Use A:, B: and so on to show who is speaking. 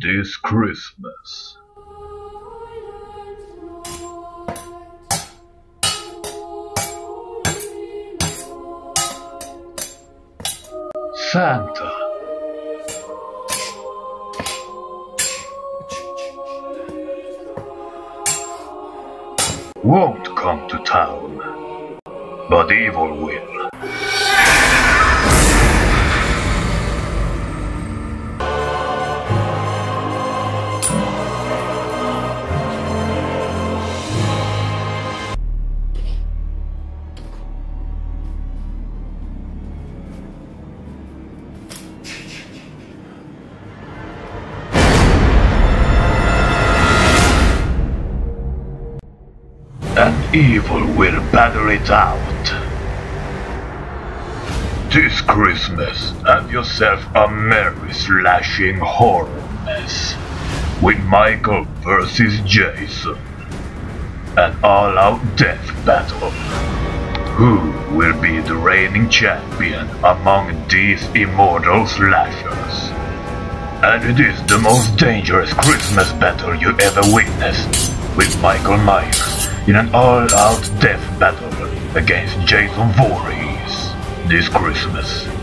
A: this Christmas. Santa won't come to town, but evil will. And evil will battle it out. This Christmas, have yourself a merry slashing horror mess with Michael versus Jason. An all-out death battle. Who will be the reigning champion among these immortal slashers? And it is the most dangerous Christmas battle you ever witnessed, with Michael Myers in an all-out death battle against Jason Voorhees this Christmas.